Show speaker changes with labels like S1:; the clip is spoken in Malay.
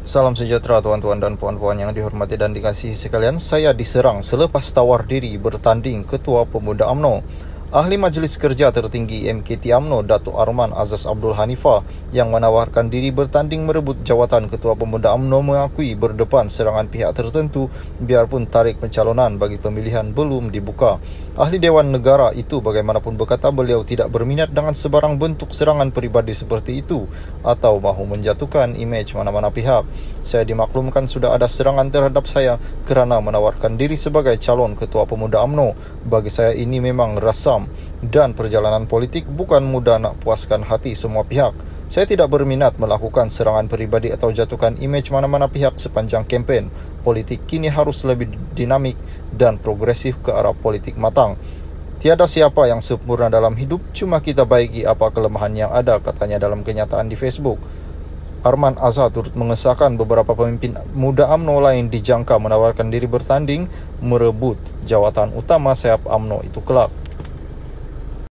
S1: Salam sejahtera tuan-tuan dan puan-puan yang dihormati dan dikasihi sekalian. Saya diserang selepas tawar diri bertanding Ketua Pemuda UMNO. Ahli Majlis Kerja Tertinggi MKT UMNO, Datuk Arman Azaz Abdul Hanifah, yang menawarkan diri bertanding merebut jawatan Ketua Pemuda UMNO mengakui berdepan serangan pihak tertentu biarpun tarikh pencalonan bagi pemilihan belum dibuka. Ahli Dewan Negara itu bagaimanapun berkata beliau tidak berminat dengan sebarang bentuk serangan peribadi seperti itu atau mahu menjatuhkan imej mana-mana pihak. Saya dimaklumkan sudah ada serangan terhadap saya kerana menawarkan diri sebagai calon Ketua Pemuda UMNO. Bagi saya ini memang rasam, dan perjalanan politik bukan mudah nak puaskan hati semua pihak. Saya tidak berminat melakukan serangan peribadi atau jatuhkan imej mana-mana pihak sepanjang kempen. Politik kini harus lebih dinamik dan progresif ke arah politik matang. Tiada siapa yang sempurna dalam hidup, cuma kita baiki apa kelemahan yang ada, katanya dalam kenyataan di Facebook. Arman Azhar turut mengesahkan beberapa pemimpin muda UMNO lain dijangka menawarkan diri bertanding merebut jawatan utama sayap UMNO itu kelak.